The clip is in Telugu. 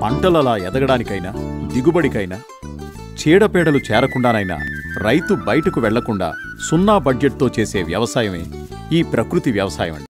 పంటలలా ఎదగడానికైనా దిగుబడికైనా చీడపీడలు చేరకుండానైనా రైతు బయటకు వెళ్లకుండా సున్నా బడ్జెట్తో చేసే వ్యవసాయమే ఈ ప్రకృతి వ్యవసాయం.